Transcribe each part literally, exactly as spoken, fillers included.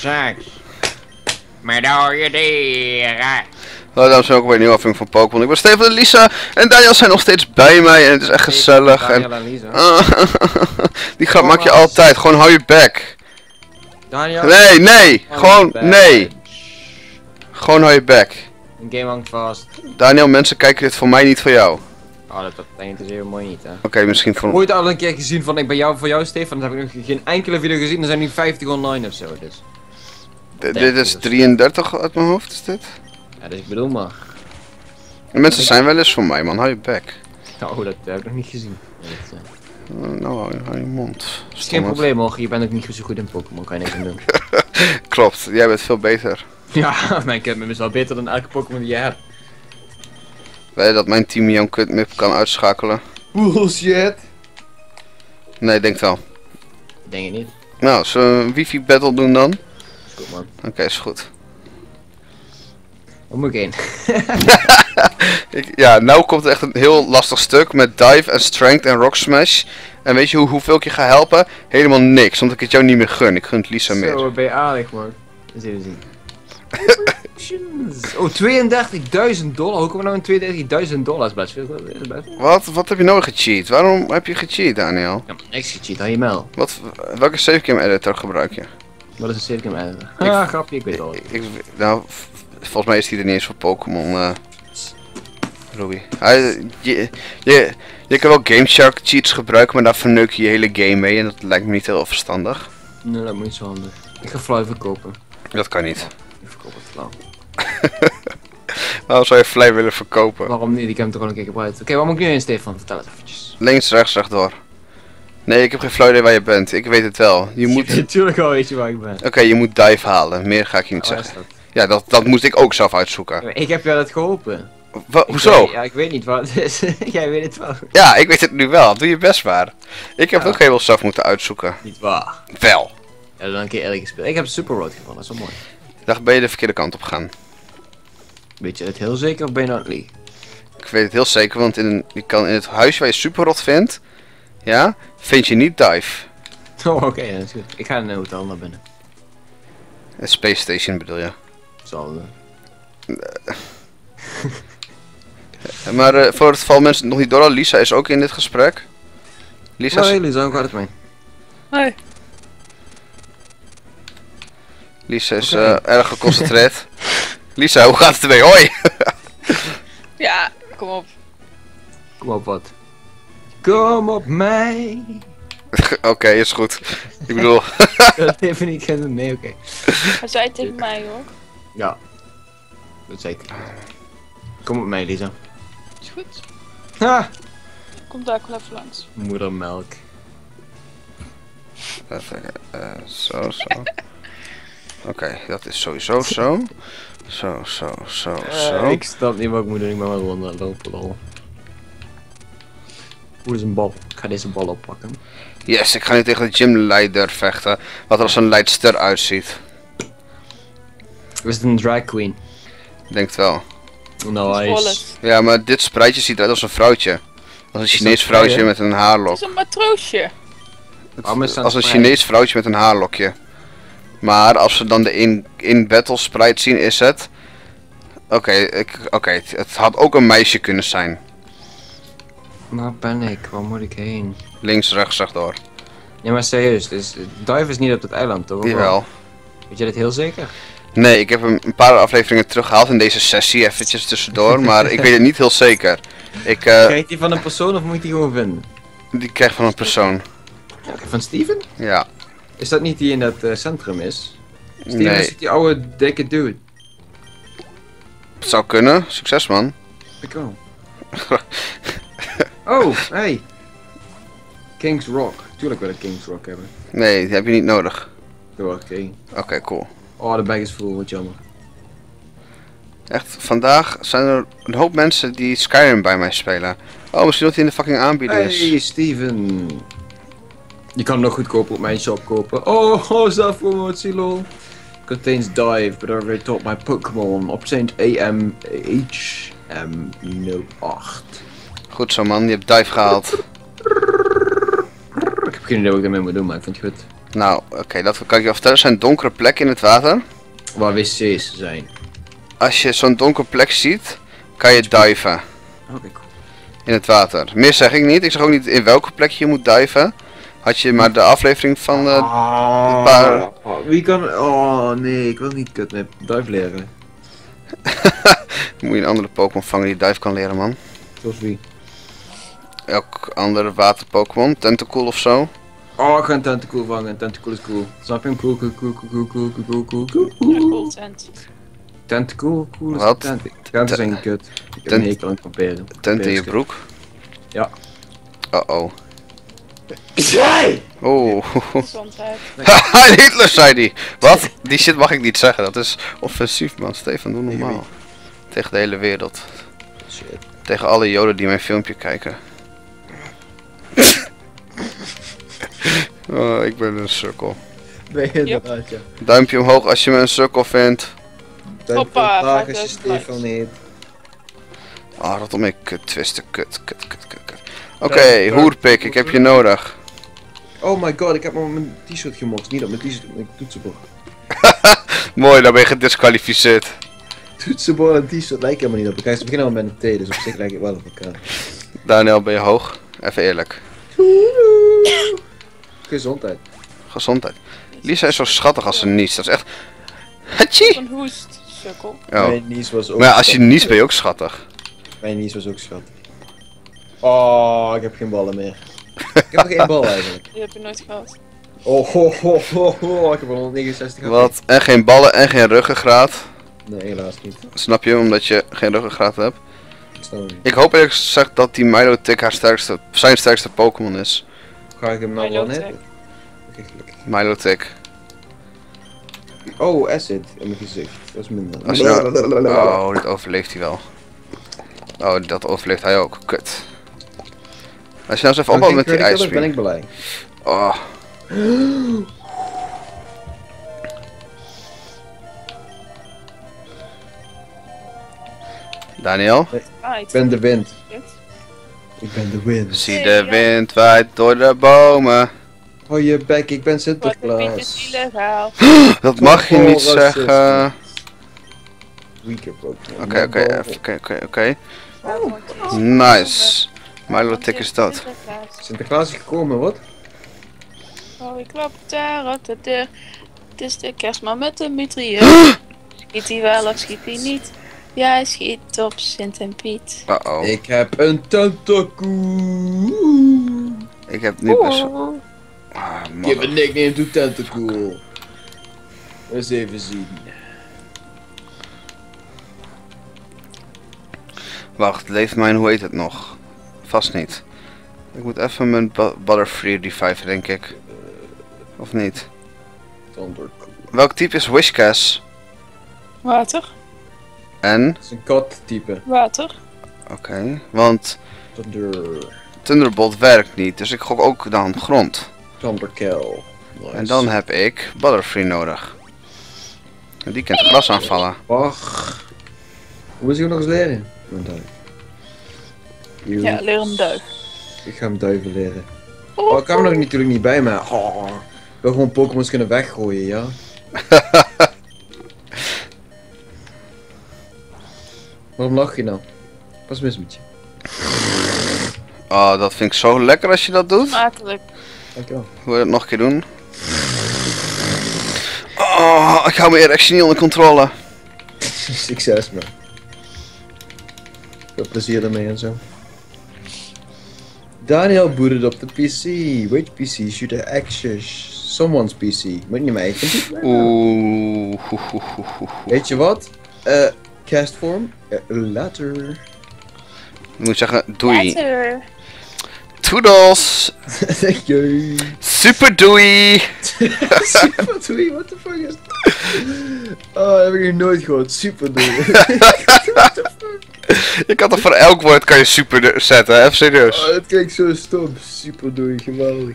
Seks. Medaille dieren. Hallo dames en welkom bij een nieuwe aflevering van Pokémon. Ik ben Steven en Lisa en Daniel zijn nog steeds bij mij en het is echt gezellig. Daniel En... en Lisa. Die grap maak je altijd, gewoon hou je bek. Daniel. Nee, nee, Hou gewoon, je bek. nee. Gewoon hou je bek. Een game hangt vast. Daniel, mensen kijken dit voor mij niet voor jou. Oh, dat, dat interesseert mooi niet, hè. Oké, okay, misschien voor... Ooit al een keer gezien van ik ben jou voor jou, Stefan. Dan heb ik nog geen enkele video gezien. Er zijn nu vijftig online of zo, dus. D dit is drieëndertig uit mijn hoofd, is dit? Ja, dus ik bedoel maar. De mensen zijn wel eens voor mij, man. Hou je bek. Oh, dat heb ik nog niet gezien. Dat, uh... Uh, nou, hou je, hou je mond. Het is geen probleem, hoor. Je bent ook niet zo goed in Pokémon. Kan je niks aan doen. Klopt, jij bent veel beter. Ja, mijn Cutmip is wel beter dan elke Pokémon die je hebt. Weet je dat mijn team jouw Cutmip kan uitschakelen? Bullshit. Nee, ik denk wel. Denk je niet? Nou, zullen we een wifi battle doen dan? Goed, man. Oké, okay, is goed. Waar moet ik heen? ik, ja, nou komt er echt een heel lastig stuk met dive en strength en rock smash. En weet je hoe, hoeveel ik je ga helpen? Helemaal niks, omdat ik het jou niet meer gun. Ik gun het Lisa meer. Zo, ben je aardig, man. Dat even zien. Oh, tweeëndertigduizend dollar. Hoe komen we nou in tweeëndertigduizend dollar? Dat is best veel. Dat is best veel. Wat? Wat heb je nou gecheat? Waarom heb je gecheat, Daniel? Ja, niks gecheat, hou je mel. Wat, welke savecam editor gebruik je? Wat is een savecam editor? Ik- Ah, grapje, ik weet het al. Ik, ik- nou, v- volgens mij is die er niet eens voor Pokémon, eh Ruby. Hij, je, je, je kan wel GameShark cheats gebruiken, maar daar verneuk je je hele game mee en dat lijkt me niet heel verstandig. Nee, dat moet niet zo handig. Ik ga Fly verkopen. Dat kan niet. Ik verkoop het Fly. Waarom zou je Fly willen verkopen? Waarom niet? Ik heb hem toch gewoon een keer gebruikt. Oké, okay, waar moet ik nu heen, Stefan? Vertel het eventjes. Links, rechts, rechtdoor. Nee, ik heb geen flauw idee waar je bent. Ik weet het wel. Je moet... Oké, Natuurlijk al weet je waar ik ben. je moet dive halen. Meer ga ik je niet Ja, waar zeggen. is dat? Ja, dat, dat moest ik ook zelf uitzoeken. Ja, ik heb jou dat geholpen. Wa- Ik hoezo? weet- ja, ik weet niet waar het is. Jij weet het wel. Ja, ik weet het nu wel. Doe je best maar. Ik heb Ja. het ook helemaal zelf moeten uitzoeken. Niet waar. Wel. Ja, dan een keer eerlijk gespeeld. Ik heb Super Road gevonden, dat is wel mooi. Daar ben je de verkeerde kant op gegaan. Weet je het heel zeker of ben je nou aan het liegen? Ik weet het heel zeker, want in, een, je kan in het huis waar je Superrot vindt, ja, vind je niet dive. Oh, oké, okay, dat is goed. Ik ga in een hotel naar binnen. Een Space Station bedoel je. Zal Maar uh, voor het geval mensen het nog niet door hadden, Lisa is ook in dit gesprek. Lisa, Hoi is, Lisa, hoe gaat het mee? Hoi. Lisa is Oké. uh, erg geconcentreerd. Lisa, hoe gaat het ermee? Hoi! Ja, kom op. Kom op wat. Kom op mij. Oké, okay, is goed. Ik bedoel, Dat even niet gaan doen, nee, oké. Okay. Hij zei tegen mij hoor. Ja. Dat zeker. Kom op mij, Lisa. Is goed. Ha! Komt daar ook wel even langs. Moedermelk. even, uh, zo, zo. Oké, okay, dat is sowieso zo. Zo, zo, zo, zo. Uh, ik snap niet wat ik moet doen, ik ben wel gewoon aan het lopen, lol. Hoe is een bal? Ik ga deze bal oppakken. Yes, ik ga nu tegen de gymleider vechten. Wat er als een leidster uitziet. Is het een drag queen? Denk het wel. Nice. Wallace. Ja, maar dit spruitje ziet eruit als een vrouwtje. Als een Is Chinees dat vrouwtje vrij, hè? met een Het haarlok. is een matroosje. Waarom is dat Als een vrij? Chinees vrouwtje met een haarlokje. Maar als we dan de in, in battle sprite zien is het... Oké, ik oké, het, het had ook een meisje kunnen zijn. Waar ben ik? Waar moet ik heen? Links, rechts, rechtdoor. Nee, maar serieus, dus, Dive is niet op het eiland, toch? Of wel? Jawel. Weet je dat heel zeker? Nee, ik heb hem een paar afleveringen teruggehaald in deze sessie, eventjes tussendoor. Maar ik weet het niet heel zeker. Ik, eh, Krijgt die van een persoon of moet ik die gewoon vinden? die krijg van een persoon. Oké, van Steven? Ja. Is dat niet die in dat eh, centrum is? Steven Nee, is die oude dikke dude. het zou kunnen. Succes, man. Ik wel. Oh, hey. King's Rock. Tuurlijk wil ik King's Rock hebben. Nee, die heb je niet nodig. Dat wil ik geen. Oké, cool. Oh, de bag is vol, wat jammer. Echt, vandaag zijn er een hoop mensen die Skyrim bij mij spelen. Oh, misschien dat hij in de fucking aanbieding is. Hey, Steven. Je kan hem nog goedkoper op mijn shop kopen. Oh, oh zelfpromotie, lol. Contains dive, but I already taught my Pokémon. Obtained A M H M nul acht. Goed zo, man. Je hebt dive gehaald. Ik heb geen idee wat ik daarmee moet doen, maar ik vind het goed. Nou, oké, okay, dat kan ik je wel vertellen. Er zijn donkere plekken in het water. Waar wc's zijn. Als je zo'n donkere plek ziet, kan je diven Oké, cool. in het water. Meer zeg ik niet. Ik zeg ook niet in welke plek je moet diven. Had je maar de aflevering van uh, Ah, een paar... Wie kan... Oh nee, ik wil niet kut met dive leren. Dan moet je een andere Pokémon vangen die dive kan leren, man. Zoals wie? Elk andere water Pokémon, Tentacool of zo. Oh, ik ga een Tentacool vangen. Tentacool is cool. Snap je hem? Cool, cool, cool, cool, cool, cool, cool, cool, Ja, cool. cool tent. Tentacool, cool is Wat? tent. Tenten zijn kut. Ik heb Tent- een hekel aan het kamperen. Tent in je broek. Ja. Uh oh. Jij! Oh. Gezondheid. Haha, Hitler zei die. Wat? Die shit mag ik niet zeggen. Dat is offensief, man. Stefan, doe normaal. Tegen de hele wereld. Shit. Tegen alle joden die mijn filmpje kijken. Oh, ik ben een sukkel. Ben je inderdaad, ja. Duimpje omhoog als je me een sukkel vindt. Hoppa, Vandaag is je vijfduizend likes. Stefan niet. Ah, dat om ik kut twisten. Kut, kut, kut, kut, kut. Oké, okay, hoerpik, ik heb je nodig. Oh my god, ik heb maar mijn t-shirt gemorst. Niet op mijn t-shirt, op mijn toetsenbord. Mooi, dan ben je gedisqualificeerd. Toetsenbord en t-shirt lijken helemaal niet op elkaar. Ze beginnen al met een T, dus op zich lijkt het wel op elkaar. Daniel, ben je hoog? Even eerlijk. Gezondheid. Gezondheid. Lisa is zo schattig als ze niest. Dat is echt... Hatchie! Een hoest, sukkel. Oh. Mijn niece was ook Maar ja, als je schattig. niest ben je ook schattig. Mijn niece was ook schattig. Oh, ik heb geen ballen meer. Ik heb nog één bal eigenlijk. Die heb je nooit gehad. Oh, ho, ho, ho, ho. Ik heb al honderdnegenenzestig gehad. Wat? En geen ballen en geen ruggengraat. Nee, helaas niet. Snap je? Omdat je geen ruggengraat hebt. Ik snap het niet. Ik hoop eerlijk gezegd dat die Milotic haar sterkste, zijn sterkste Pokémon is. Ga ik hem nou wel Milotic. net? Oké, gelukkig. Milotic. Oh, acid in mijn gezicht. Dat is minder. Als je nou... Oh, dit overleeft hij wel. Oh, dat overleeft hij ook. Kut. Als je nou eens even opbouwt met die ben ijsbeam. ik blij. Oh. Daniel? Ah, Ik ben de wind. Dit. Ik ben de wind. Zie de wind waait door de bomen. Hou je bek, ik ben Wat een Piet is Sinterklaas. illegaal. Dat mag je Oh, niet racisme. zeggen. Weaker Pokémon. Oké, oké, even- oké, oké, oké. Waarom wordt het Nice. Milotic is dood. Sinterklaas. Sinterklaas is gekomen, wat? Oh, ik klap daar op de deur. Het is de kerstman met de mitrailleur. Schiet hij wel of schiet hij niet? Ja, hij schiet op Sint en Piet. Uh oh. Ik heb een tentacool. Ik heb nu best wel... Oeh. Ah, Give a man. nickname to tentacool. Eens even zien. Wacht, leeft mijn, hoe heet het nog? Vast niet. Ik moet even mijn bu- Butterfree reviven, denk ik. Of niet? Thundercool. Welk type is Whiskas? Water, En? Het is een kat type. water. Oké, want Thunder. Thunderbolt werkt niet, dus ik gok ook dan grond. Thunderkill. Nice. En dan heb ik Butterfree nodig. En die kent gras aanvallen. Wacht. Hoe moet ik hem nog eens leren? Mijn duif. Hier. Ja, leer hem duif. Ik ga hem duiven leren. Oh, ik kan hem nog natuurlijk niet bij me. Oh, ik wil gewoon Pokémon's kunnen weggooien, ja? Waarom lach je nou? Wat is mis met je? Oh, dat vind ik zo lekker als je dat doet. Smakelijk. Dankjewel. Wil je het nog een keer doen? Oh, ik hou mijn erectie niet onder controle. Succes, man. Veel plezier ermee en zo. Daniel booted op de P C. Which P C should I access? Someone's P C. Moet niet mijn eigen computer. Oeh. ho, ho, ho, ho, ho. Weet je wat? Eh, castform. Uh, later. Ik moet zeggen, doei. Water. Toodles. Thank you. Super doei. Super doei, what the fuck is dat? Oh, heb ik nog nooit gehoord. Super doei. Je kan toch voor elk woord kan je super de- zetten, hè? Even serieus. Oh, het klinkt zo stom. Super doei, geweldig.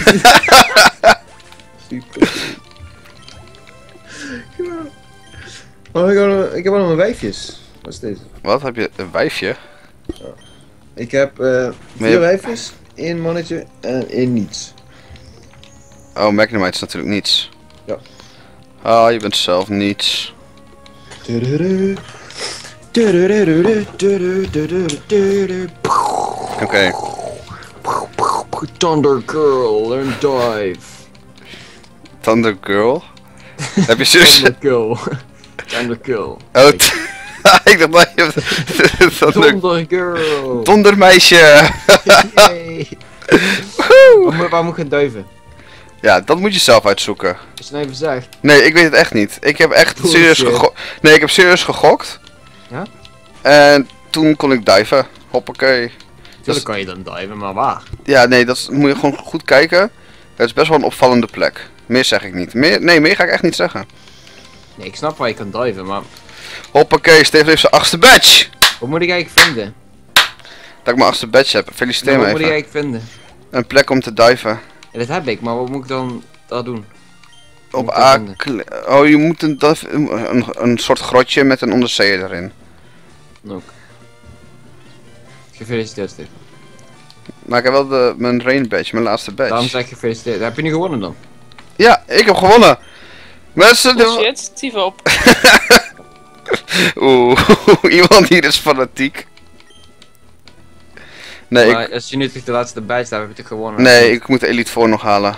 Super doei. Geweldig. Oh, ik heb nog- ik heb wel nog mijn wijfjes. Wat is deze? Wat, heb je een wijfje? Ik heb eh Maar vier je- wijfjes, één mannetje en één niets. Oh, Magnemite is natuurlijk niets. Ja. Ah, je bent zelf niets. Oké. Thunder Girl, learn dive. Thunder Girl? Heb je zus? Thunder Girl. Thunder Girl. Oh, t- ik dacht dat je... Thunder... Thunder Girl. Dondermeisje! Yay. Waar moet- waar moet ik gaan duiven? Ja, dat moet je zelf uitzoeken. Als je het even zegt. Nee, ik weet het echt niet. Ik heb echt Bullshit. serieus gegokt. Nee, ik heb serieus gegokt. Ja? En toen kon ik diven. Hoppakee. Tuurlijk kan je dan diven, maar waar? Ja, nee, dat is- moet je gewoon goed kijken. Het is best wel een opvallende plek. Meer zeg ik niet. Meer, nee, meer ga ik echt niet zeggen. Nee, ik snap waar je kan diven, maar Hoppakee, Steven heeft zijn achtste badge. wat moet ik eigenlijk vinden? Dat ik mijn achtste badge heb. Feliciteer Ja, me wat moet ik even. eigenlijk vinden? Een plek om te diven. Ja, dat heb ik, maar wat moet ik dan daar doen? Op moet ik A... vinden? kle- Oh, je moet een, dive- een, een, een soort grotje met een onderzeeër erin. Ook. Gefeliciteerd, Steve. Maar ik heb wel de, mijn rain badge, mijn laatste badge. Daarom zeg ik gefeliciteerd. Heb je nu gewonnen dan? Ja, ik heb gewonnen. Mensen, de... Bullshit, stief op. Oeh, iemand hier is fanatiek. Nee, maar ik, als je nu terug de laatste badge hebt, heb je toch gewonnen? nee, ik moet de Elite Four nog halen.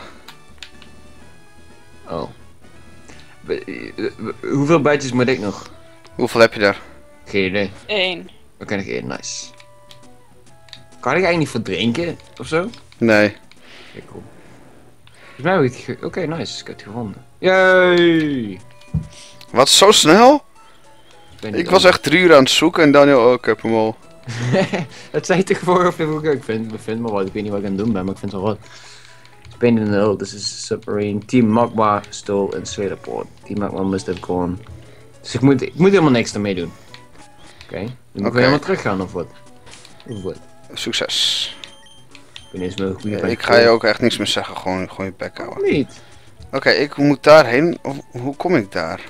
Oh. Be- eh, Hoeveel badges moet ik nog? Hoeveel heb je daar? Geen idee. Eén. Oké, nog één, nice. Kan ik eigenlijk niet voor drinken of zo? Nee. Oké, cool. Volgens mij heb ik het ge- Oké, nice. Ik heb het gevonden. Yay! Wat, zo snel? Ben niet Ik was dom. echt drie uur aan het zoeken en Daniel, oh, ik heb hem al. Het zei toch voor of ik ik vind, ik vind maar wat. Ik weet niet wat ik aan het doen ben, maar ik vind het wel wat. Spain in the Hill, this is Submarine. Team Magma stole in Swedenport. Team Magma must have gone. Dus ik moet, ik moet helemaal niks ermee doen. Oké. Dan moet ik Oké. helemaal teruggaan of wat? Of wat? Succes. Ik ben eens meer goede Ik ga je ook echt niks meer zeggen, gewoon, gewoon je bek houden. niet. Oké, ik moet daarheen. Of, hoe kom ik daar?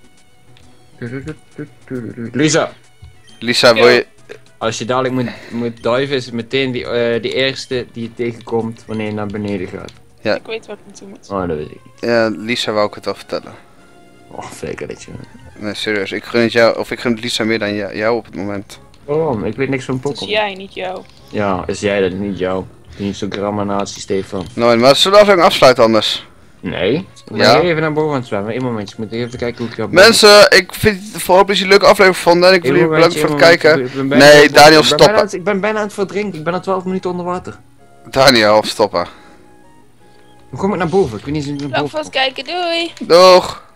Lisa, Lisa, wil je... als je dadelijk moet, moet diven, is het meteen die, eh, die eerste die je tegenkomt wanneer je naar beneden gaat. Ik weet wat ik naartoe moet. Oh, dat weet ik niet. Ja, Lisa wou ik het al vertellen. Oh, flikker dat je. Nee, serieus. Ik gun het jou, of ik gun het Lisa meer dan jou, jou op het moment. Waarom? Ik weet niks van Dat is Pokémon. jij, niet jou. Ja, is jij dat, niet jou. Niet zo'n grammanatie, Stefan. Nou, maar zullen we aflevering afsluiten anders? Nee. Ik ben Ja. hier even naar boven aan het zwemmen. Eén momentje, ik moet even kijken hoe ik ga. Mensen, ik vind het vooral een leuke aflevering gevonden en ik wil Eén jullie bedanken momentje, voor het één kijken. momentje. Ik ben bijna- Nee, ik ben- Daniel, ik ben stoppen. bijna aan het- Ik ben bijna aan het verdrinken. Ik ben al twaalf minuten onder water. Daniel, stoppen. Hoe kom ik naar boven? Ik weet niet eens hoe ik naar Dag boven voor het kijken, doei! Doeg!